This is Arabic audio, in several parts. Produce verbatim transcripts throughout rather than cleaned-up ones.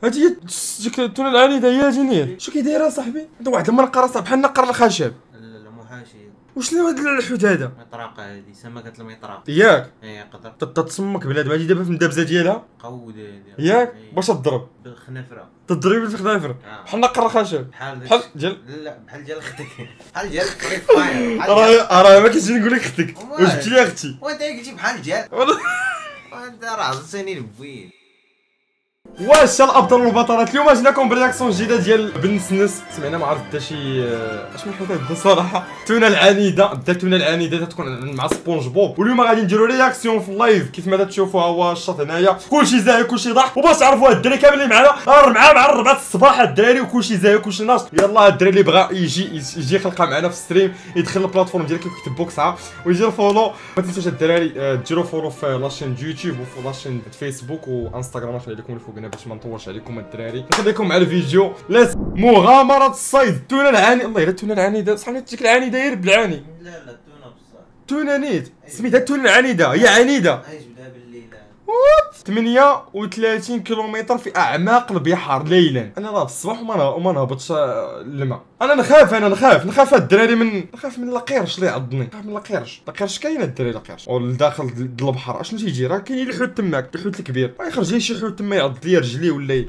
هادي هي ديك التونه العنيده هي جنير. شنو كيداير اصاحبي؟ هذا واحد المنقره صاحبي بحال نقر الخشب. لا لا محاشيه. وشنو هاد الحوت هذا؟ مطرقه هذه سمكه المطرقه ياك اي قدر تتسمك بلاد هادي دابا في الدبزه ديالها قوده هذه ياك باش تضرب بالخنافره تضربي في الخنافر بحال نقر الخشب بحال بحال ديال لا بحال ديال اختك بحال ديال فري فاير راه راه ما كنتجي نقول لك اختك واش جبتي لي اختي وانت قلتي بحال ديال وانت راه عزتني البويل. واش الابطال والبطلات اليوم جيناكم برياكسيون جديده ديال بن سنس. سمعنا ما عرفت حتى شي اش من حوت هذا صراحه. التونه العنيده بدا التونه العنيده تكون مع سبونج بوب. واليوم غادي نديروا رياكسيون في اللايف كيف ما تشوفوها هو الشاط هنايا كلشي زاهي كلشي ضحك. وباش تعرفوا هاد الدراري كاملين معنا راه معاه مع الربعة الصباح الدراري وكلشي زاهي كلشي ناش. يلاه الدراري اللي بغا يجي يجي يخلق معنا في الستريم يدخل البلاتفورم ديالك ويكتب بوكسها ويجي الفولو. ما تنساوش الدراري ديروا فولو في لاشين يوتيوب وفي لاشين فيسبوك وانستغرام خلي لكم الفوق هنا باش ما نطولش عليكم الدراري. نخليكم مع الفيديو. لاس مغامره الصيد التونه العاني. الله الا التونه العنيده صحابي ديك العنيده هي بالعاني. لا لا التونه بصح تونه نيت سميتها التونه العنيده هي عنيده. عايش بدا بالليل ثمانية وثلاثين كيلومتر في اعماق البحر ليلا. انا راه في الصباح وما وما نهبطش الماء. انا نخاف انا نخاف نخاف الدراري من نخاف من القرش اللي يعضني. نخاف من القرش القرش كاين الدراري القرش ولداخل البحر اشنو تيجي راه كاين الحوت تماك الحوت الكبير يخرج لي شي حوت تما يعض لي رجلي ولا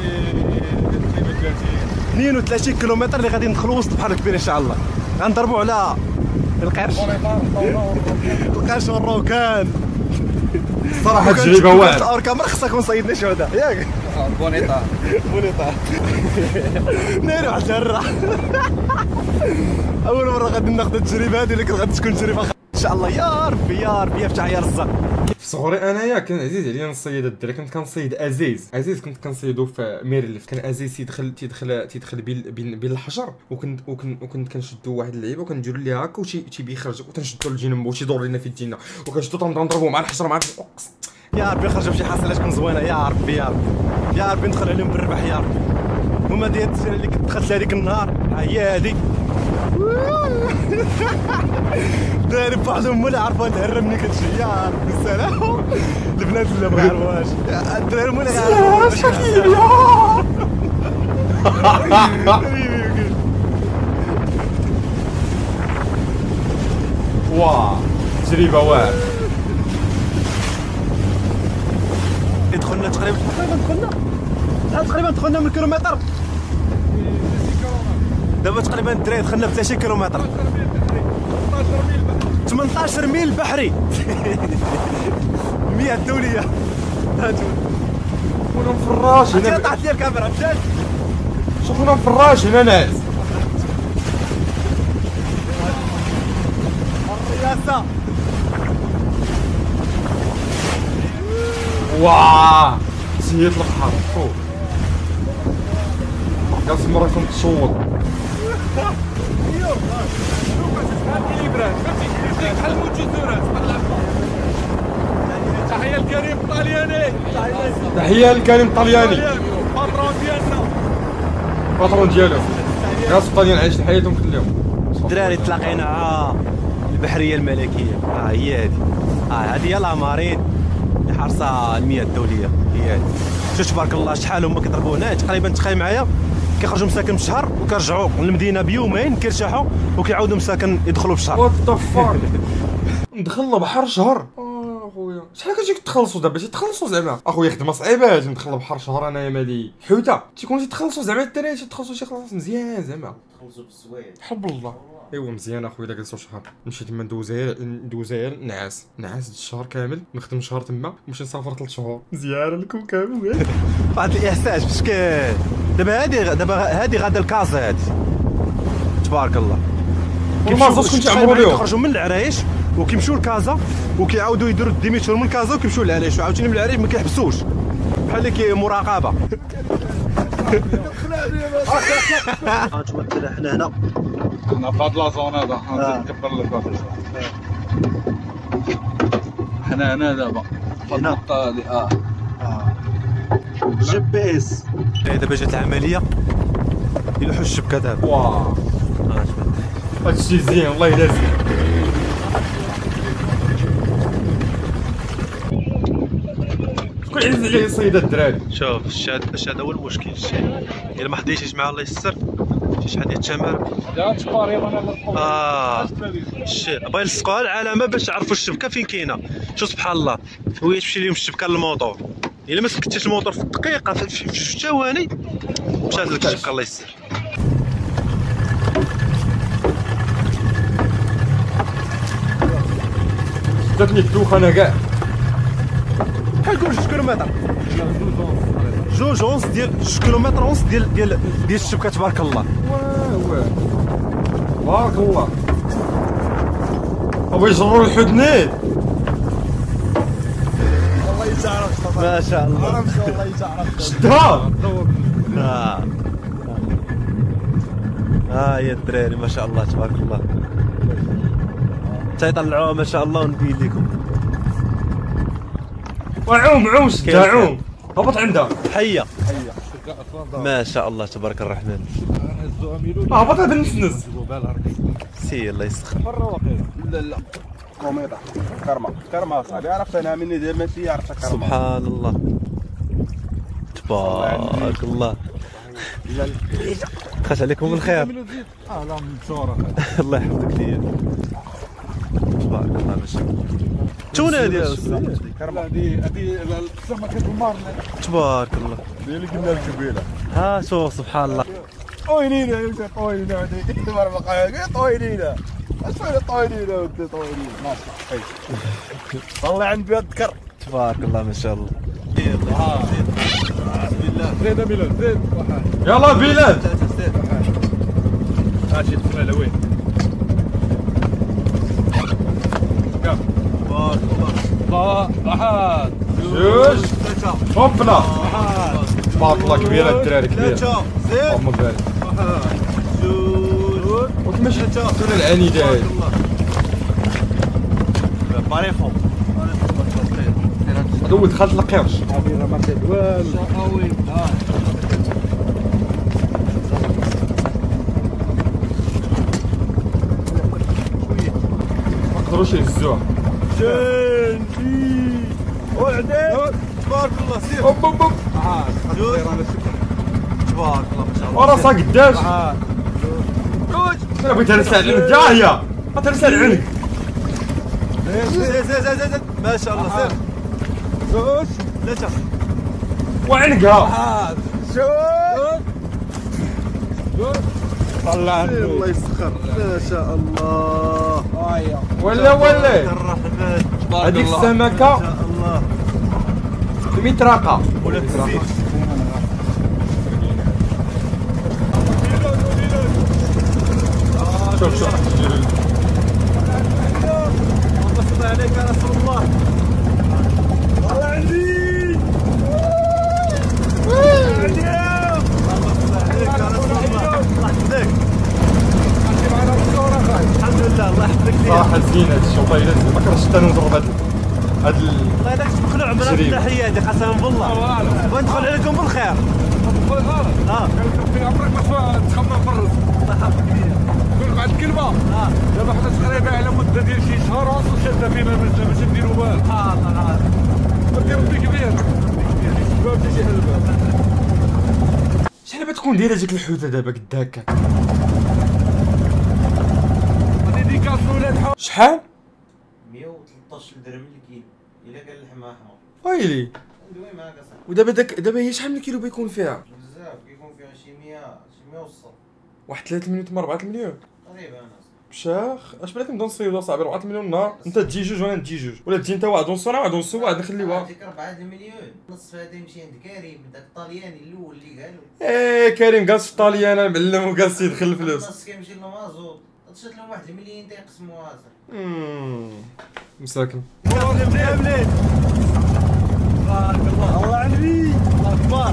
اثنين وثلاثين كيلومتر اللي غادي ندخلوا وسط البحر الكبير ان شاء الله. غنضربوا على القرش القرش والروكان. صراحه تجربه واعره. الاوركا ما خصك نكون صيدنا شهداء ياك بونيطا بونيطا ناري واحد الهره. اول مره غادي ناخذ التجربه هذه ولكن غادي تكون تجربه ان شاء الله. يا ربي يا ربي يفتح عليا الرزاق. في صغري انايا كان عزيز عليا نصيد الدراري. كنت كنصيد ازيز ازيز كنت كنصيدو في ميرليف. كان ازيز تيدخل تيدخل تيدخل بين بين, بين الحجر وكنت وكنت وكنت كنشدو واحد اللعيبه وكنديروا ليه هكا وشي تيبي يخرج وتنشدو للجنب وتيدور لينا في الدينا وكنشدو تنضربو مع الحجر مع يا ربي خرجوا بشي حصيله تكون زوينه. يا ربي يا ربي يا ربي ندخل عليهم بالربح يا ربي. هما ديال السنه اللي كنت دخلت هذيك النهار ها هي هذه. داير بوحدهم ولا عرفوا الهره ملي كتجي. يا ربي السلام. البنات اللي ما عرفوهاش الدراري هما اللي غيعرفوا. حبيبي حبيبي واه تجربه واعره. دخلنا تقريبا تقريبا دخلنا لا تقريبا دخلنا من كيلومتر. دابا تقريبا الدراري دخلنا ب ثلاثين كيلومتر. ثمنطاش ميل بحري. مية دوليه. خونا مفراش هنا. طاحت لي الكاميرا مشات. شوفونا مفراش هنا ناس. الرياسه. واه سيت البحر فوق قالت المرة كنت تصوت. تحية الكريم الطلياني تحية للكريم الطلياني باترون ديالنا باترون ديالو. ناس الطليان عايشين حياتهم كلهم. الدراري تلاقينا ها البحريه الملكيه. ها هي هذه. ها هذه هي العمارين اللي حارسه المياه الدوليه. هي هذه. شوف تبارك الله شحال هما كيضربوا هنا تقريبا. تخيل معايا كيخرجوا مساكن في الشهر وكيرجعوا للمدينه بيومين كيرتاحوا وكيعاودوا مساكن يدخلوا في الشهر. وات ذا فاك. ندخل البحر شهر اخويا. شحال كتجيك تخلصوا دابا تيتخلصوا زعما اخويا خدمه صعيبه اجي ندخل البحر شهر انايا مالي حوته تيكونوا تيتخلصوا زعما الدراري تيتخلصوا شي خلاص مزيان زعما تخلصوا بالسويد حب الله. ايوا مزيان اخويا الا جلسوا شهر نمشي تما ندوزها ندوزها نعاس نعاس الشهر كامل نخدم شهر تما نمشي نسافر ثلاث شهور مزيان لكم كامل. واحد الاحساس باش كاين دابا هادي دابا هادي غادا الكازا هادي تبارك الله. والمازوت كنت عمرو اليوم كيخرجوا من العرايش وكيمشيو لكازا وكيعاودوا يديروا الديميتور من كازا وكيمشيو للعرايش وعاوتاني من العرايش ما كيحبسوش بحال اللي مراقبه. غنتمثل حنا هنا حنا في هاد لاصون هذا غنكبر لك واحد. حنا هنا دابا في النقطة هادي اه جي بي اس. دابا جات العمليه يلوحوا الشبكه دابا. واه هادشي زين والله الا زين. ويعز عليه صيدة الدراري. شوف الشاد الشاد هو المشكل الشيء الا ما حديتيش مع الله يسر شي شحال ديال التمر اه الشيء بغا يلصقوها العلامه باش يعرفوا الشبكه فين كاينه. شوف سبحان الله هو تمشي لهم الشبكه للموطور الا ما سكتيش الموطور في الدقيقه في جوج ثواني مشات لك الشبكه الله يسر. جاتني الدوخه انا كاع بحال كل جوج كيلومتر جوج ونص ديال جوج كيلومتر ونص ديال ديال ديال الشبكه تبارك الله. واه واه بارك الله. هو يجروا الحدنيت الله يجعلك ما شاء الله الله يجعلك شدها. اه اه يا الدراري ما شاء الله تبارك الله تيطلعوها ما شاء الله ونبين لكم. وعوم عوم شدها عوم هبط عندها حيه ما شاء الله تبارك الرحمن. هبطها بالنسنس سي الله يسخر. لا لا كوميطا كرمه كرمه صاحبي عرفت انا مني ديال ما تي عرفت كرمه. سبحان الله تبارك الله. خاش عليكم بالخير. اه لا من صوره الله يحفظك ليا تبارك الله ما شاء الله. شنو هذه كرمه هذه هذه السمكه المار تبارك الله اللي قلنا الكبيره. ها شوف سبحان الله طويلين يا ولدي طويلين هذيك مربقه طويلين اش فين طويلين ودي طويلين ماشي والله عند بيد ذكر تبارك الله ما شاء الله. اه بسم الله زيد بلال زيد يلا بلال ماشي تدخل على وين كم بارك الله واحد جوج هوبلا بارك الله كبيره الدراري كبيره اللهم بارك. وكيفاش التونه العنيده هذه باريخو هذا هو دخلت القرش. ما قدروش يهزوها. زين وعدين تبارك الله سير هوب هوب هوب تبارك الله ما شاء الله. وراسها قداش انا بغيت نرسل العنق ها هي غترسل العنق. زين زين زين زين ما شاء الله سير زوج ثلاثة وعنقها شوف طلع الله يسخر ما شاء الله. ولا ولا الرحمن هذيك ما السمكه شاء الله المطرقه ولا تزيد شوف شوف اللهم صل عليك يا رسول الله. الله عندي عندي اللهم صل عليك يا رسول الله. الله يحفظك الحمد لله الله يحفظك ليا. صراحه زين هاد الشوط الا زين ما كرهتش حتى نضرب هاد هاد ال- والله الا كنت مخلوع من شريف. الناحيه هذه قسما بالله وندخل عليكم بالخير. اه في عمرك ما تخمم فرز الله يحفظك ليا. نقول لك واحد الكلمه اه دابا حنا تقريبا على مده ديال شي شهر ونص شاده فينا باش نديروا بال سبحان الله نديروا بي كبير فهمتي شي حلبه شحال بتكون دايره ديك الحوته دابا قد هكا هذه ديكاس ولاد حو شحال مية وثلاثطاش درهم الكيلو الا كان اللحم احمر. ويلي ندوي معاك اصاحبي ودابا داك دابا هي شحال من كيلو بيكون فيها بزاف كيكون فيها شي مية شي مية وصل واحد ثلاثة مليون تما أربعة مليون تقريبا انا بشاخ اش بغيت نبدا نصيدو صاحبي أربعة مليون النهار انت تجي جوج وانا نجي جوج ولا تجي انت واحد ونص وانا واحد ونص واحد نخليوها ديك أربعة المليون نصف هذا يمشي عند كريم داك الطلياني الاول اللي قالو ايه كريم جالس في الطاليان انا معلم وجالس يدخل الفلوس النص كيمشي للمازوط تشات لهم واحد المليون تيقسموها اممم مساكن مليح مليح تبارك الله. الله عليك الله اكبر.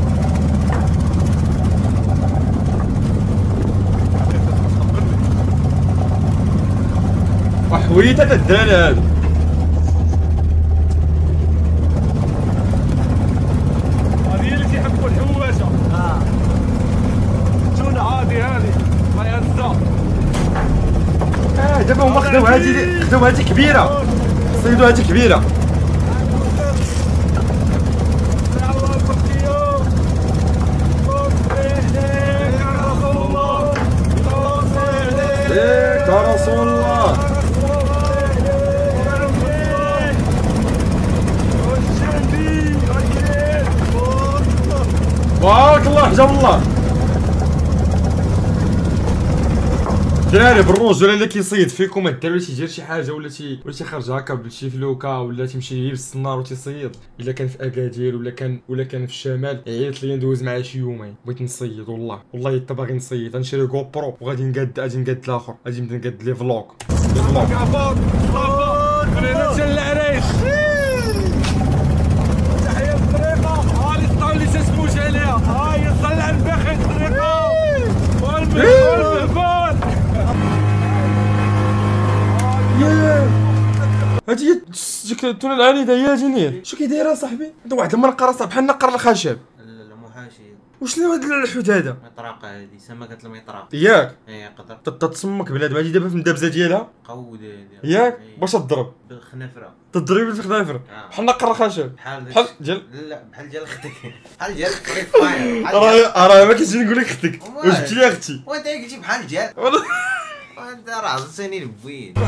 وحويته هاد الدراري هادو هذه اللي تيحبوا الحواشه اه شنو عادي هذه ما يهزها اه دابا هما خداو هادي خداو هادي كبيره صيدوا هادي كبيره بارك الله حجاب الله. دراري بالرجل اللي كيصيد فيكم ما دار ولا تيدير شي حاجه ولا تي ولا تيخرج هكا بشي فلوكه ولا تيمشي يلبس النار وتيصيد، الا كان في اكادير ولا كان ولا كان في الشمال يعيط لي ندوز معاه شي يومين بغيت نصيد والله والله حتى باغي نصيد غنشري غوبرو وغادي نقاد غادي نقاد الاخر غادي نبدا نقاد لي فلوغ لي فلوغ. خلينا نمشي للعريش. تحيه الطريقه ها اللي طلعوا لي تسموش عليها ها هي طلع الباخي الطريقه والبحبان. هادي هي ديك التونه العنيده هي جنين. شو كيداير اصاحبي؟ هذا واحد المنقر اصاحبي بحال نقر الخشب. لا لا محاشي. وشنو هاد الحوت هذا؟ مطرقه هذه سمكه المطرقه. ياك اي يقدر تتصمك بنادم هادي دابا في الدبزه ديالها قوده هذه ياك باش تضرب بالخنافره تضرب في الخنافر بحال نقر الخشب بحال بحال ديال لا بحال ديال اختك بحال ديال فري فاير راه راه ما كنتش نقول لك اختك واش جبتي لي اختي وانت قلتي بحال ديال وانت راه عزتني البويد.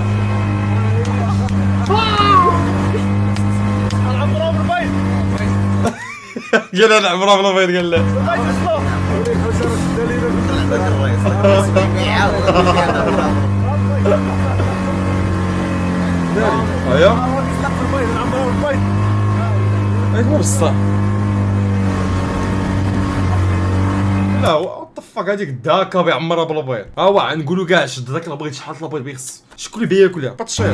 العمرو بالبيض قال انا عمرها بلا بيض قال لا هيا هيك مو بصح لا وات فاك هذيك الداكا بيعمرها بالبيض. ها هو نقولوا كاع شد داك البيض شحال البيض بيخص شكون اللي بياكلها باتشير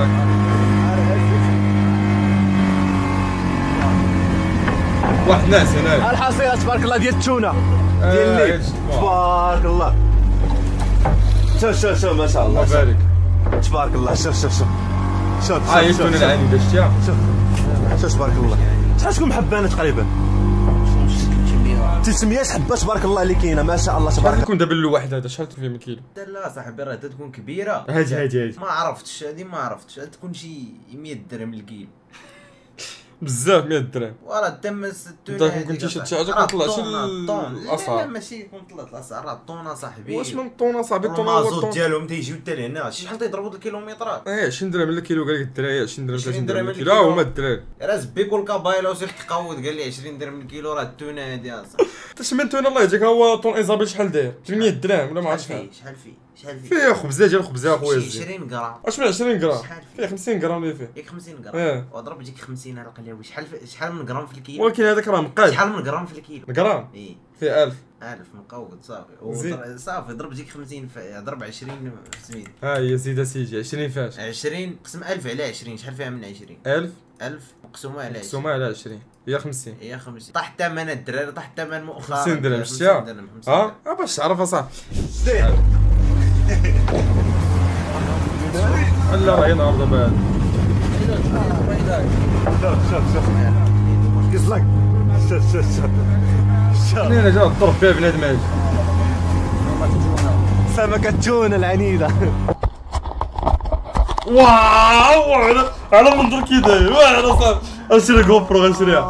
واحد ناس هنا الحصيله تبارك الله ديال التونه ديال الليل تبارك الله. شوف شوف شوف ما شاء الله الله يبارك تبارك الله. شوف شوف شوف شوف ها هي التونه العنيده شتيها شوف شوف تبارك الله. شحال تكون محبانه تقريبا تسميات حبه تبارك الله اللي كاينه ما شاء الله تبارك الله. كون دابا الواحد هذا شحال فيه من كيلو؟ لا صاحبي راه تكون كبيره هادي هادي هادي ما عرفتش هادي ما عرفتش تكون شي مية درهم الكيلو بزاف مية درهم. وراه تمس انت كنتي شي حاجه كنطلعش الاسعار. لا ماشي كنطلع الاسعار راه الطونه صاحبي. واش من الطونه صاحبي الطونه هو المازوت ديالهم تيجيو حتى لهنا شحال تيضربوا الكيلومترات. ايه عشرين درهم الكيلو قال لك الدراري عشرين درهم ثلاثين درهم الكيلو ها هما الدراري راه زبيكو الكابايلا وسير تقود قال لي عشرين درهم الكيلو راه التونه هادي اصاحبي. انت سمنتونا الله يجيك هو طون ايزابيل شحال داير؟ ثمانية درهم ولا ما عرفتش شحال شحال فيه شحال فيه فيه خبزه ديال خبزه اخويا شي عشرين غرام. اش من عشرين غرام شحال فيه خمسين غرام اللي فيه ياك خمسين اه. غرام وضرب ديك خمسين على القلاوي شحال شحال من غرام في الكيلو. ولكن هذاك راه مقاد شحال من غرام في الكيلو غرام اي فيه ألف ألف مقود صافي زين. صافي ضرب ديك خمسين في ضرب عشرين في سميت. ها هي زيد سيدي عشرين فاش عشرين قسم ألف على عشرين شحال فيها من عشرين؟ ألف ألف مقسومة على عشرين مقسومه على عشرين هي خمسين هي خمسين طاح الثمن الدراري طاح الثمن مؤخرا خمسين درهم شتيها ها ها باش تعرف اصاحبي لا راه ينهار دابا شوف شوف شوف قصلك شوف شوف شوف شوف انا جا الضرب فيها بنادم هادي سمكة التونة العنيدة. واو على على منظر كي داير واعر اصاحبي اشري جوبرو غنشريها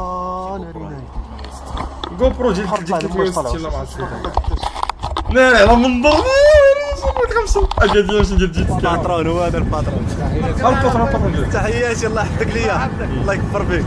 جوبرو ديال ديك ثلاثمية وستين لا ما عرفتش لا على منظر اجا ديال شي ديال جيت الباترون هو هذا الباترون. الباترون الباترون ديالك تحياتي الله يحفظك ليا الله يكبر بك.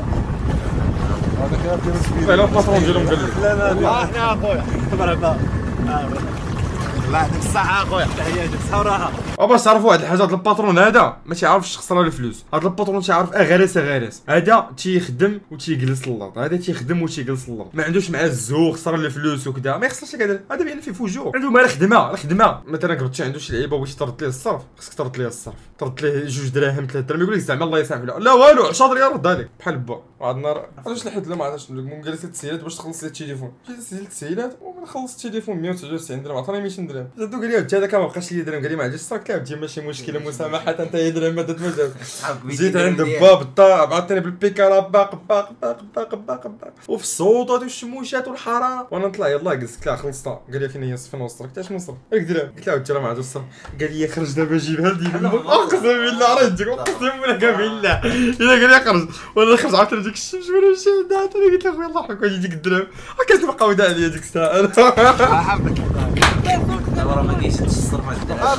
فعلا الباترون ديالهم قال لك لا لا لا احنا اخويا مرحبا الله يعطيك الصحة اخويا تحياتي بصحة وراحة. باش تعرفوا واحد الحاجه هذا الباترون هذا ما تيعرفش يخسر الفلوس. هذا الباترون تيعرف اغارس اغارس اغارس. هذا تيخدم وتيجلس اللرض هذا تيخدم وتيجلس اللرض ما عندوش معاه الزو خسر الفلوس وكذا ما يخسرش لك هذا هذا بان فيه فجور عنده مال خدمه الخدمه مثلا قلت عنده شي لعيبه بغيتي ترد ليه الصرف خصك ترد ليه الصرف ترد ليه جوج دراهم ثلاث دراهم يقول لك زعما الله يسامح لا لا والو عشرة ريال ردها لك بحال با واحد النهار علاش لحد لا ما عرفتش مون جالس التسهيلات باش تخلص لي التليفون جيت سجلت التسهيلات ومن خلصت التليفون مية وتسعة وتسعين درهم عطاني ميتين درهم زادو قال لي انت هذاك ما بقاش لي درهم قال لي معليش صاك لا ماشي مشكله مسامحه انت هي درهم ما درت ما جاب زيد عند باب الطاب عطاني بالبيكاره باق باق باق باق باق باق وفي الصوتات والشموشات والحراره وانا نطلع يلاه جلست لا خلصتها قال لي فين هي فين وصلت قلت اش نوصل هاك درهم قلت له انت راه ما عندوش الصرف قال لي خرج دابا جيبها لي اقسم بالله راه تجيك اقسم لك بالله الا قال لي خرج وانا خرج عاوتاني ديك الشمس وانا مشيت عاوتاني قلت له خويا الله يحفظك ديك الدرهم هكا تبقى وداع عليا ديك الساعه حفظك راه ما كاينش هادشي الصرف هذا.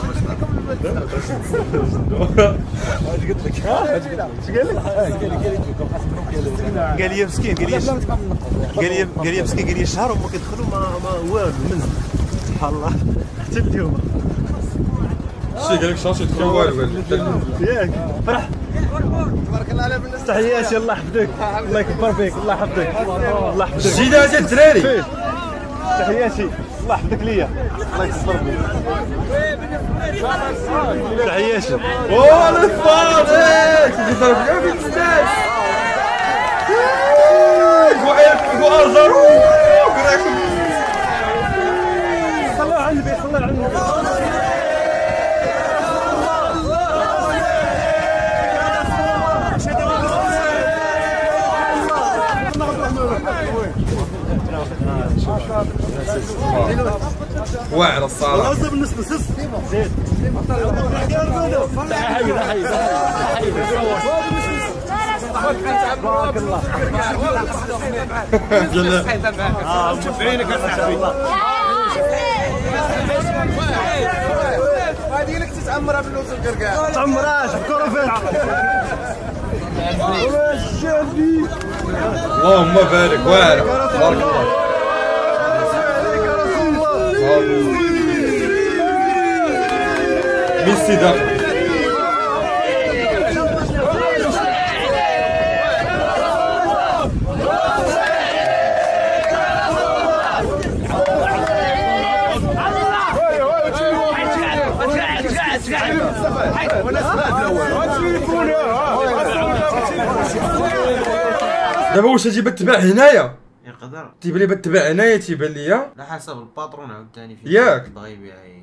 اش قلت لك؟ اش قال لك؟ قال لي مسكين قال لي قال لي قال لي مسكين قال لي شهر وما كيدخلوا ما ما والو المنزل سبحان الله حتى اليوم. شي قال لك شاشي تكون والو ياك فرح تبارك الله على بالناس. تحياتي الله يحفظك الله يكبر فيك الله يحفظك الله يحفظك. الجيده ديال الدراري تحياتي الله يحفظك ليا الله يكبر فيك تحياتي. اوه الفاضي كيف ضرب كاع في الستاج وارزرو صلوا على النبي صلوا على النبي. واعر الصراحه. عزب بالنسبه للسس زيد حبيبي حبيبي حبيبي بارك الله اه متابعينك ما شاء الله. هذه لك تتعمرها باللوز الكركاع. تعمرها شكرا فيها اللهم بارك واعر بارك الله. ميسي داخل دابا واش تجي بتباع هنايا؟ يقدر تيبان لي بتباع هنايا تيبان لي على حسب الباترون عاوتاني فيه ياك بغا يبيع اي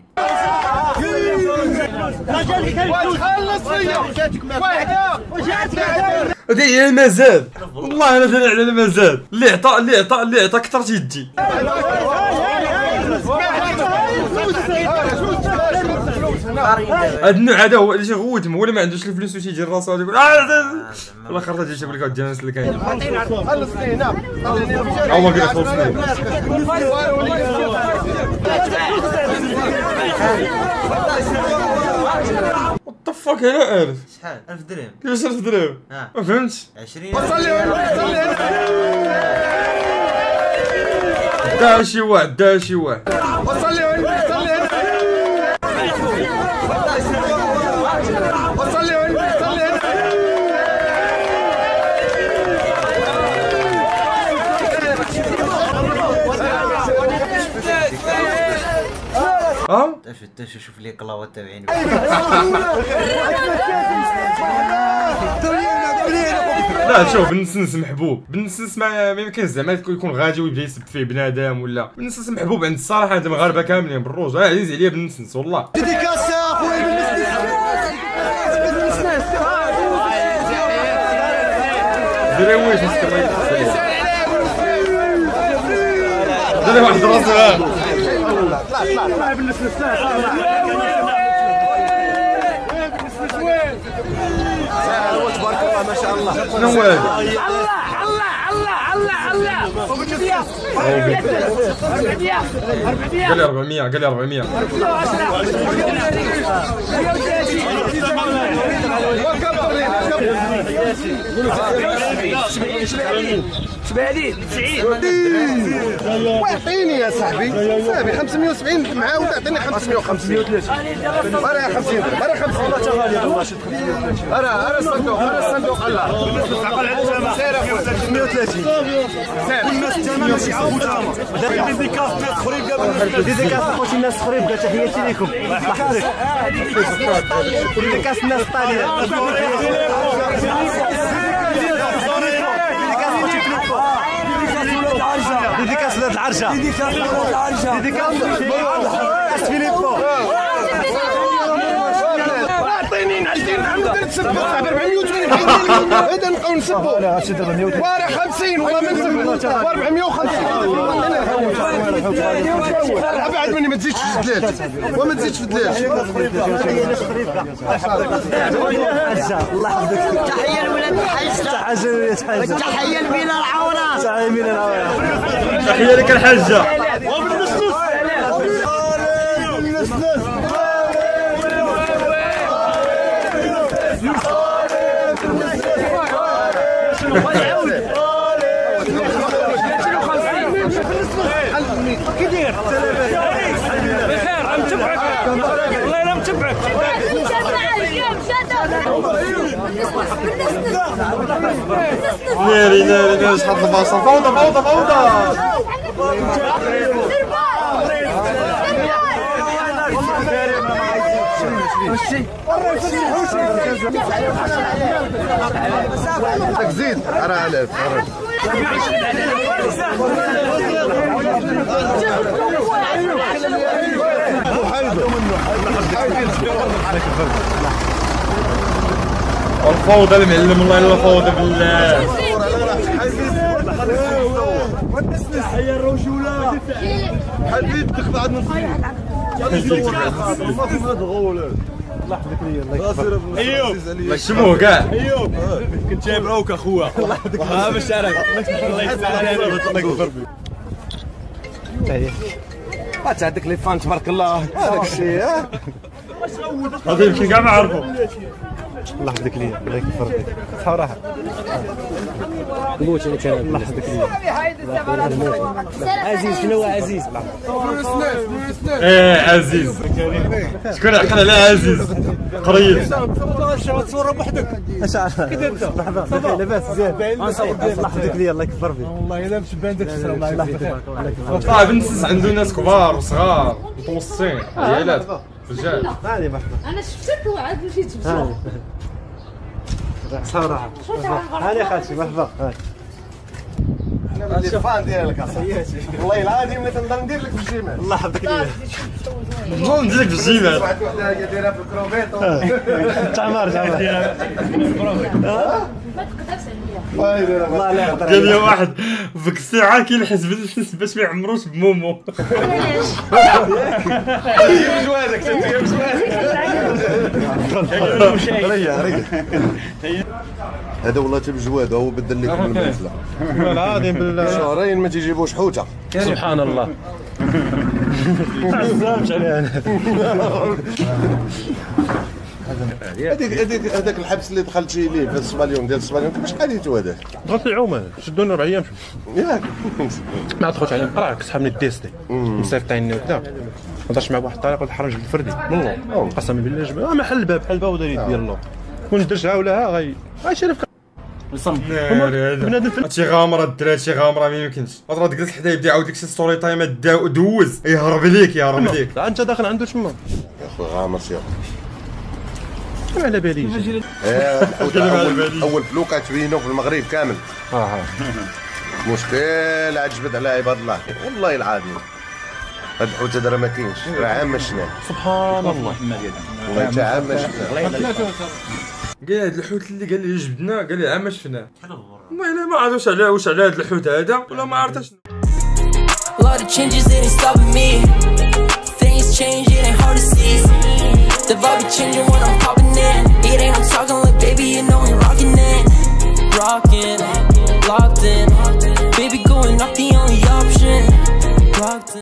هادي مازال والله انا داير على المازال اللي عطى اللي عطى اللي عطى كثر تيجي. هاد النوع هذا هو اللي تيغوت هو اللي ما عندوش الفلوس وتيجي راسو غادي يقول اه والله خرج تجي تقول لك هاد الناس اللي كاين خلصني هنا هو كيف خلصني وات فاك انا الف شحال ألف درهم كيفاش ألف درهم اه ما فهمتش عشرين دا شي واحد دا شي واحد وصلي وصلي وصلي وصلي اه تفتش شوف لي قلاوه تاعين لا شوف بنسنس محبوب بنسنس ما ما يمكنش زعما يكون غادي ويبدا يسب فيه بنادم ولا بنسنس محبوب عند الصراحه عند المغاربه كاملين بالروج عزيز عليا بنسنس والله ديكاس يا اخويا درويش دير واحد راسي طلع طلع بالنسبه تبارك الله ما شاء الله. شنو هو هذا؟ قال لي أربعمية قال لي أربعمية شبالين تسعين واعطيني يا صاحبي صاحبي خمسمية وسبعين معاه وتعطيني خمسمية وخمسين انا خمسين انا خمسين انا انا الصندوق انا الصندوق الله سير اخويا ثلاثمية وثلاثين الناس الثمن ماشي عاودها ديديكاس ناس اخرين قبل ديديكاس اخوتي الناس اخرين بقى تحياتي لكم الله يحفظك ديديكاس الناس الطاليه ديديكاس ولاد العرجه ديديكاس ولاد العرجه ديديكاس فيليبو اعطيني نعطيني نعمل نسبوا صاحبي أربعمية وثمانين هذا نبقاو نسبوا وراه خمسين والله ما نسبوا أربعمية وخمسين ابعد مني ما تزيدش في الدلال وما تزيدش في الدلال الله يحفظك تحيه لولاد الحاج تحيه لمينا العوره تحيه لمينا العوره تحية لك الحجة كي داير؟ بخير عم تبعك والله انا متبعك. ناري ناري ناري شحال الباصه فوضى فوضى فوضى. زيد راه على الفوضى المعلم والله الا فوضى بالله. هيا الرجوله حبيت تاخذ عندنا الله يحفظك ليا الله يكبر. ايوب مشموه كاع. ايوب كنت جايب روك اخويا ها باش تعرف الله يكبر بات عندك لي فان تبارك الله هذاك الشيء. هذا يمكن كاع ما عرفوا. الله يحفظك ليا الله يكبر بك صراحه موت انا كان الله يحفظك ليا. عزيز شنو هو عزيز؟ ايه عزيز شكون عقل على عزيز قريب. تصور بوحدك كي انت مرحبا لاباس مزيان الله يحفظك ليا الله يكبر بك. والله الا مش باين داك الشرا الله يبارك. صاحب الناس عنده ناس كبار وصغار متوسطين عيالات رجال. هاني مرحبا انا شفتك وعاد مشيت بشوف صراحه. هاني خالتي مرحبا. انا اللي فان ديالك والله العظيم اللي تنضل ندير لك في الجمال. الله يحفظك ليا. نظن ندير لك في الجيبات. واحد وحده هي دايره في الكروفيط. تعمر تعمر ما تقدرش عليا. الله لا يقدر. قال لي واحد في ديك الساعه كينحس بالحس باش ما يعمروش بمومو. جيب جوادك جيب جوادك. ريح ريح. هذا والله تيب جواد هو بدل لك من المنزله. والله العظيم بالله شهرين ما تيجيبوش حوته. سبحان الله. ما عزامش عليها انا. هذيك هذيك هذاك الحبس اللي دخلتي ليه في الصباليون ديال الصباليون شحال يتو هذاك؟ دخلت العومه شدوني اربع ايام ياك ما دخلت عليهم قراك سحبني الديستي مصيفطيني وكذا ما هضرش مع بواحد الطريقه الحرج الفردي والله قسما بالله جبت محل الباب بحال الباب ودار يدي الله كون درتها ولا غي غيشرف ناري هذا هادشي غامره الدراري هادشي غامره ما يمكنش. راه جلس حدا يبدا يعاود لك شي ستوري تايم دوز يهرب ليك يهرب ليك. انت داخل عنده تما يا خويا غامر سير. ما على باليش. اول اول فلوكه تبينوا في المغرب كامل. اه مشكل عجبت على عباد الله والله العظيم. هاد الحوت هذا راه ما كاينش راه عام شناه. سبحان الله والله حتى عام شناه. قال هاد الحوت اللي قال لي جبدنا قال لي عام شفناه. والله الا ما عرفتش علاه واش على هاد الحوت هذا ولا ما عرفتش. A lot of changes, it ain't stopping me. Things change, it ain't hard to see.